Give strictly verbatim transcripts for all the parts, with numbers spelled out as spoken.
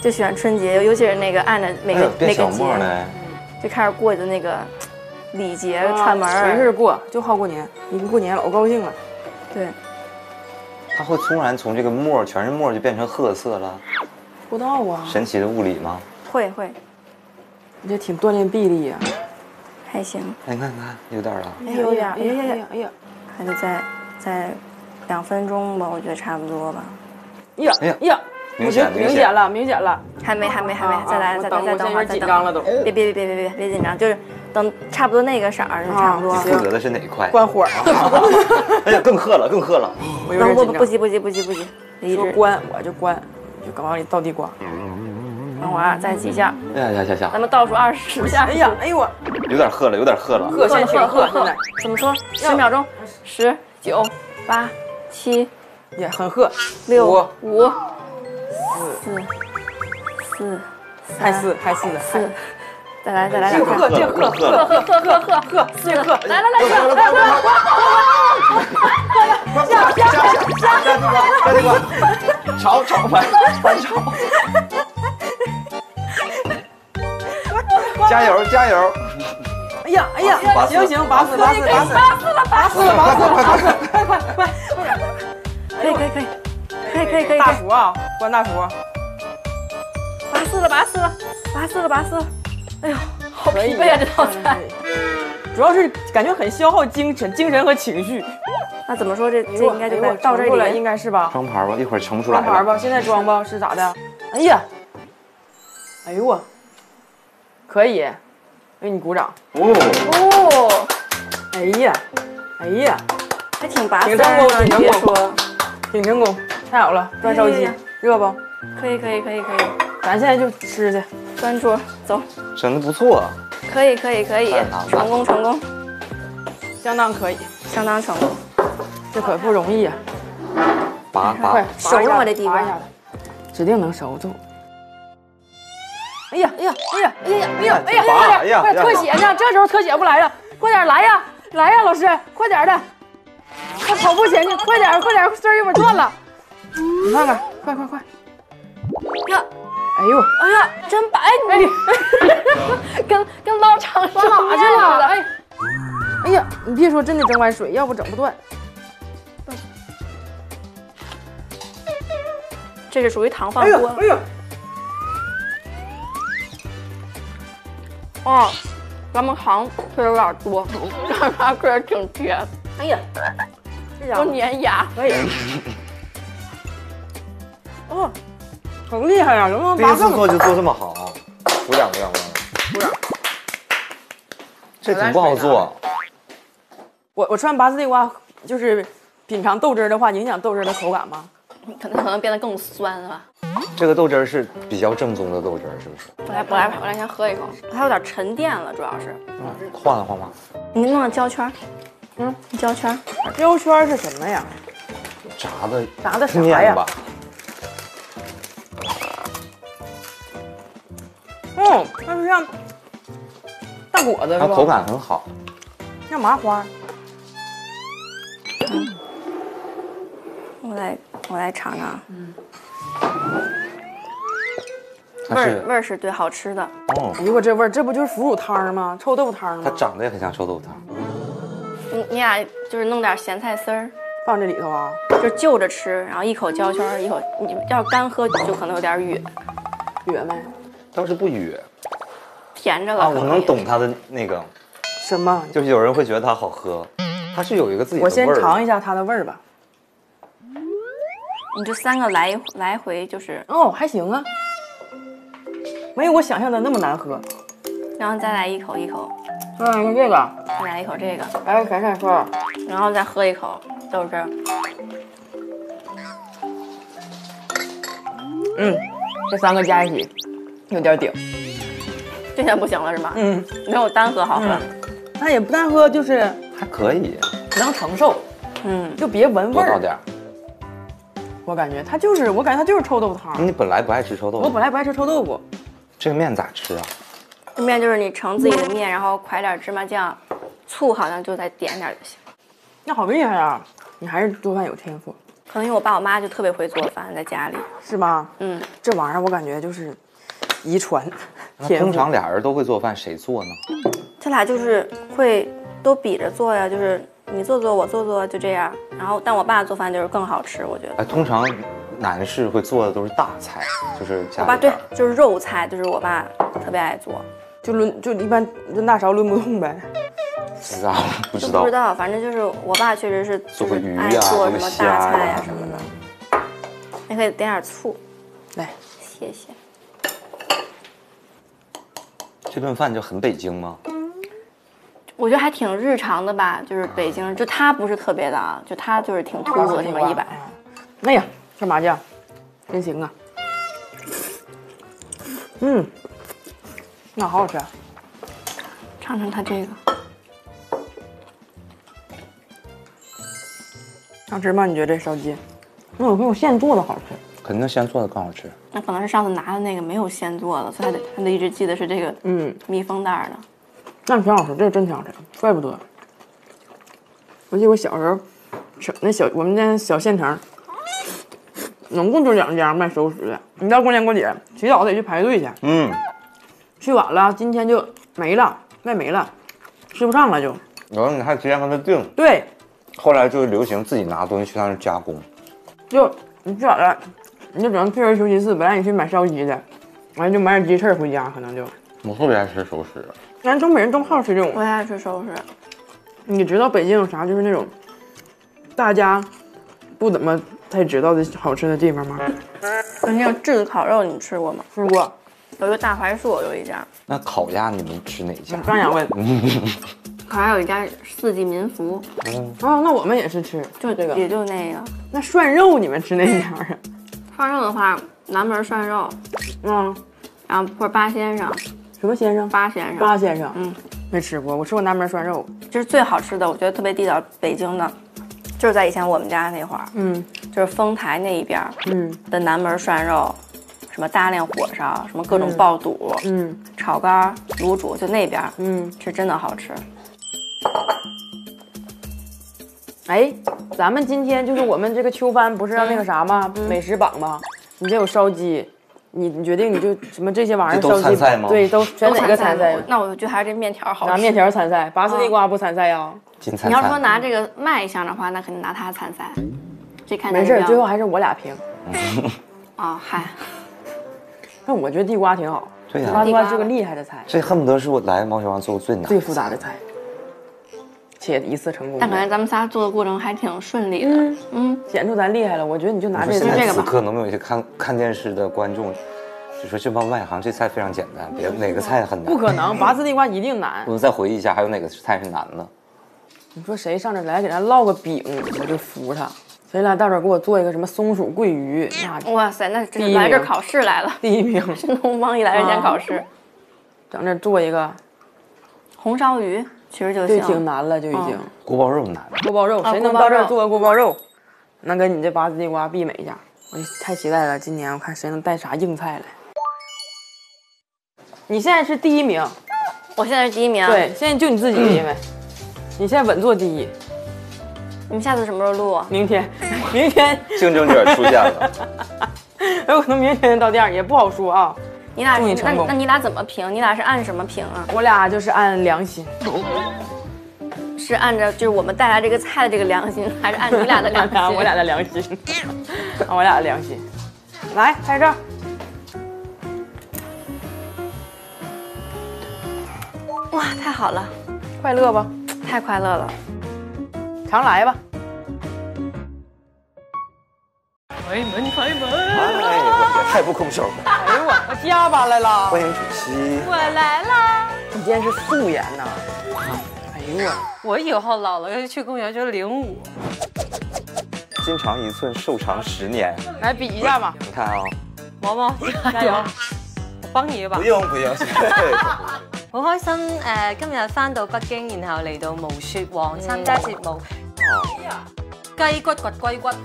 就喜欢春节，尤其是那个按着每个每个节，就开始过的那个礼节串门， 没事过，就好过年。一过年老高兴了。 对。 它会突然从这个沫全是沫就变成褐色了？ 不知道啊。 神奇的物理吗？ 会会。 你这挺锻炼臂力呀。 还行。 哎，你看看，有点了。 哎，有点。 哎呀哎呀哎呀！ 还得再再两分钟吧，我觉得差不多吧。 呀哎呀呀！ 明显明显了，明显了。 还没还没还没，再来再再再等会儿，再紧张了都。 别别别别别别别紧张，就是等差不多那个色儿就差不多。 你负责的是哪一块？ 关火啊！ 哎呀，更喝了，更喝了。 等不不急不急不急不急，一直关我就关，就刚往里倒地瓜。 等会儿再几下。 哎呀呀呀呀！ 咱们倒数二十下。 哎呀哎呦我。 有点喝了，有点喝了。 喝现挺喝现在。 怎么说？十秒钟，十九八七， 也很喝。 六五四四还四还四四。再来再来， 这喝这喝喝喝喝喝喝喝，继续喝， 来来来，喝喝喝， 下下下下下地瓜，下地瓜，炒炒翻翻炒，加油加油！ 哎呀哎呀，行行，拔死拔死拔死拔死了拔死了拔死了拔死了，快快快！ 可以可以可以可以可以可以， 大厨啊，关大厨， 拔死了拔死了拔死了拔死了。哎呦，好疲惫啊！这道菜， 主要是感觉很消耗精神、精神和情绪。 那怎么说？这这应该就在到这里， 应该是吧？ 装盘吧，一会儿盛不出来了。 装盘吧，现在装吧，是咋的？哎呀，哎呦我，可以，为你鼓掌。 哦哦， 哎呀，哎呀， 还挺拔挺成功，挺成功， 挺成功，太好了！端烧鸡，热不？ 可以可以可以可以， 咱现在就吃去。 端桌走， 整的不错， 可以可以可以，成功成功， 相当可以， 相当成功， 这可不容易啊！ 拔拔， 熟了吗？这地瓜指定能熟住。哎呀哎呀哎呀哎呀哎呀哎呀哎呀！ 快特写呢，这时候特写不来了，快点来呀来呀，老师，快点的，快跑步前去，快点快点，丝儿一会儿断了，你看看，快快快！ 呀！ 哎呦， 哎呀，真白！哎，跟跟捞长沙哪去了？哎，哎呀，你别说，真的整碗水，要不整不断。 这是属于糖放多。 哎呦， 哦，咱们糖吃有点多，长沙吃的挺甜。 哎呀， 都粘牙。 可以。哦。很厉害呀！能不能第一次做就做这么好？鼓掌鼓掌鼓掌！ 这挺不好做。 我我吃完拔丝地瓜，就是品尝豆汁的话，影响豆汁的口感吗？ 可能可能变得更酸了。 这个豆汁是比较正宗的豆汁，是不是？ 我来我来我来先喝一口，它有点沉淀了，主要是。 嗯，晃了晃吧。 你弄个胶圈。嗯，胶圈。 胶圈是什么呀？ 炸的炸的啥呀？嗯，它是像大果子， 它口感很好， 像麻花。 嗯，我来我来尝尝。嗯，味儿味儿是对，好吃的。 哦， 哎呦我这味儿，这不就是腐乳汤吗？臭豆腐汤吗？ 它长得也很像臭豆腐汤。 你你俩就是弄点咸菜丝儿放这里头啊， 就就着吃，然后一口胶圈，一口你要干喝就可能有点哕。 哕没？ 倒是不哕， 甜着了啊！我能懂它的那个什么， 就是有人会觉得它好喝，它是有一个自己的味儿。 我先尝一下它的味儿吧。 你这三个来来回就是哦，还行啊，没有我想象的那么难喝。 然后再来一口一口， 嗯，这个， 再来一口这个， 哎，咸菜丝儿， 然后再喝一口豆汁儿。 嗯，这三个加一起有点顶， 这下不行了是吗？ 嗯， 没有单喝好喝， 它也不单喝，就是还可以， 能承受， 嗯， 就别闻味儿。 多倒点儿。 我感觉它就是，我感觉它就是臭豆腐汤。 你本来不爱吃臭豆腐？ 我本来不爱吃臭豆腐。 这个面咋吃啊？ 这面就是你盛自己的面，然后㧟点芝麻酱，醋好像就再点点就行。 那好厉害啊！你还是做饭有天赋。 可能因为我爸我妈就特别会做饭，在家里。 是吗？ 嗯， 这玩意儿我感觉就是遗传。 通常俩人都会做饭，谁做呢？ 他俩就是会都比着做呀，就是你做做我做做就这样。然后，但我爸做饭就是更好吃，我觉得。 哎，通常男士会做的都是大菜，就是家里。 我爸对，就是肉菜，就是我爸特别爱做。 就轮就一般论大勺论不动呗。 不知道，不知道， 不知道，反正就是我爸确实是做个鱼呀、 啊， 做什么大菜呀、 啊、 什么的。你可以点点醋， 来， 谢谢。 这顿饭就很北京吗？ 我觉得还挺日常的吧，就是北京，就它不是特别的啊，就它就是挺突兀的，什么一百。 哎呀，这麻酱真行啊！嗯，那好好吃。 尝尝它这个。 好吃吗？你觉得这烧鸡？那我朋友现做的好吃， 肯定现做的更好吃。 那可能是上次拿的那个没有现做的，所以他得他得一直记得是这个嗯密封袋的。 那挺好吃，这个真挺好吃，怪不得。我记得我小时候，那小我们家小县城，总共就两家卖熟食的。你到过年过节，起早得去排队去。嗯。去晚了，今天就没了，卖没了，吃不上了就。 然后你还提前跟他订。 对。 后来就流行自己拿东西去那儿加工。 就你去晚了，你就只能退而求其次，本来你去买烧鸡的，完了就买点鸡翅回家，可能就。 我特别爱吃熟食。 咱东北人都好吃这种。 我也爱吃熟食。 你知道北京有啥就是那种大家不怎么太知道的好吃的地方吗？ 那个炙子烤肉你吃过吗？ 吃过。 有一个大槐树有一家。 那烤鸭你们吃哪家？ 刚想问。 还有一家四季民福。 嗯。哦，那我们也是吃， 就这个，也就那个。 那涮肉你们吃哪家啊？ 涮肉的话，南门涮肉。嗯。然后或者八先生。 什么先生？ 八先生。 八先生。嗯。没吃过，我吃过南门涮肉， 这是最好吃的，我觉得特别地道，北京的，就是在以前我们家那会儿，嗯，就是丰台那一边，嗯的南门涮肉，什么大炼火烧，什么各种爆肚，嗯，炒肝、卤煮，就那边，嗯，是真的好吃。 哎，咱们今天就是我们这个秋帆不是要那个啥吗？嗯、美食榜吗？你这有烧鸡。你你决定你就什么这些玩意儿都参赛吗？ 对，都选哪个参赛？ 那我就还是这面条好吃。 拿面条参赛，拔丝地瓜不参赛呀？ 金参赛。 你要说拿这个卖相的话，那肯定拿它参赛。这看没事，最后还是我俩评。 啊嗨， 那我觉得地瓜挺好。 对呀， 地瓜是个厉害的菜。 这恨不得是我来毛血旺做过最难、 最复杂的菜，且一次成功。 但感觉咱们仨做的过程还挺顺利的。嗯嗯，显出咱厉害了。我觉得你就拿这个。 这个吧。此刻能不能有一些看看电视的观众？就说这帮外行，这菜非常简单，别哪个菜很难。 不可能，拔丝地瓜一定难。 我们再回忆一下，还有哪个菜是难的？ 你说谁上这来给咱烙个饼，我就服他。谁来到这儿给我做一个什么松鼠桂鱼？ 那哇塞，那真是来这考试来了。 第一名， 新东方一来这先考试。 整这做一个红烧鱼，其实就行。对，挺难了，就已经。 锅包肉难。 锅包肉，谁能到这儿做个锅包肉？能跟你这拔丝地瓜媲美一下。我太期待了，今年我看谁能带啥硬菜来。你现在是第一名， 我现在是第一名。 对，现在就你自己，因为、嗯、你现在稳坐第一。 你们下次什么时候录啊？ 明天，明天竞争者出现了， 有可能明天到店也不好说啊。 你俩你那那你俩怎么评？你俩是按什么评啊？ 我俩就是按良心， 是按照就是我们带来这个菜的这个良心，还是按你俩的良心？ 我俩的良心，按我俩的良心。来，拍照。 哇，太好了， 快乐吧？ 太快乐了， 常来吧。 开门，开门！ 哎，我也太不空手了。 哎呦我，我加班来了。 欢迎主席， 我来了。 你今天是素颜呐？哎呦我，我以后老了要去公园就领舞。 筋长一寸，寿长十年。 来比一下吧。 你看啊、哦， 毛毛加油！我幫你一把。 不用不用。 好開心誒、呃！今日翻到北京，然後嚟到無雪王參加節目。雞骨掘龜骨。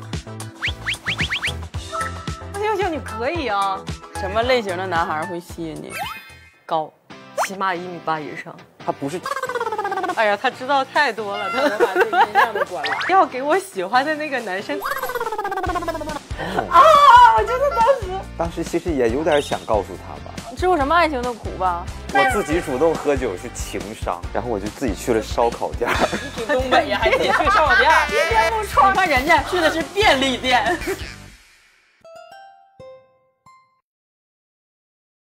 秀秀，你可以啊！ 什麼類型的男孩會吸引你？ 高，起碼一米八以上。 他不是。 哎呀，他知道太多了，他我把這個印象都關了。 要給我喜歡的那個男生。 啊！我真的当时， 当时其实也有点想告诉他吧。 你吃过什么爱情的苦吧？ 我自己主动喝酒是情商，然后我就自己去了烧烤店。 挺东北呀，还得去烧烤店， 一天不创。 你看人家去的是便利店。